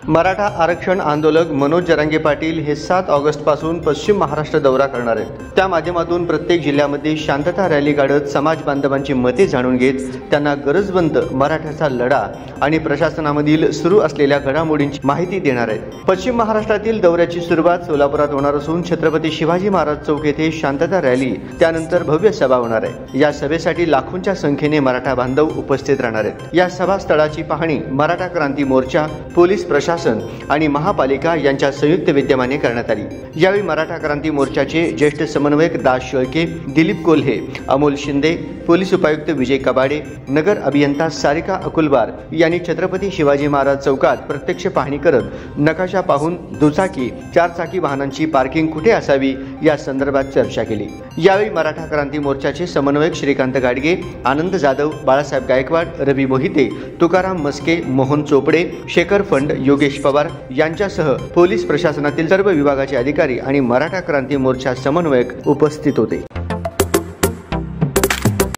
मराठा आरक्षण आंदोलक मनोज जरांगे पाटील हे 7 ऑगस्ट पासून पश्चिम महाराष्ट्र दौरा करणार आहेत। त्या माध्यमातून प्रत्येक जिल्ह्यामध्ये शांतता रॅली काढत समाज बांधवांची मते जाणून घेत त्यांना गरजवंत मराठ्याचा लढा आणि प्रशासनामधील सुरू असलेल्या घडामोडींची माहिती देणार आहेत। पश्चिम महाराष्ट्रातील दौऱ्याची सुरुवात सोलापुरात होणार असून छत्रपती शिवाजी महाराज चौक येथे शांतता रॅली त्यानंतर भव्य सभा होणार आहे। या सभेसाठी लाखोंच्या संख्येने मराठा बांधव उपस्थित राहणार आहेत। या सभा स्थळाची पाहणी मराठा क्रांती मोर्चा, पोलीस प्रशासन आणि महापालिका यांच्या संयुक्त विद्यमाने करण्यात आली। यावेळी मराठा क्रांती मोर्चाचे ज्येष्ठ समन्वयक दास शेळके, दिलीप कोल्हे, अमोल शिंदे, पोलीस उपायुक्त विजय कबाडे, नगर अभियंता सारिका अकुलबार यांनी छत्रपती शिवाजी महाराज चौकात प्रत्यक्ष पाहणी करत नकाशा पाहून दुचाकी, 4 चाकी वाहनांची पार्किंग कुठे असावी या संदर्भात चर्चा केली। यावेळी मराठा क्रांती मोर्चाचे समन्वयक श्रीकांत गाडगे, आनंद जाधव, बाळासाहेब गायकवाड, रवी मोहिते, तुकाराम मस्के, मोहन चोपडे, शेखर फंड, योगेश पवार यांच्यासह पोलीस प्रशासनातील सर्व विभागाचे अधिकारी आणि मराठा क्रांती मोर्चा समन्वयक उपस्थित होते।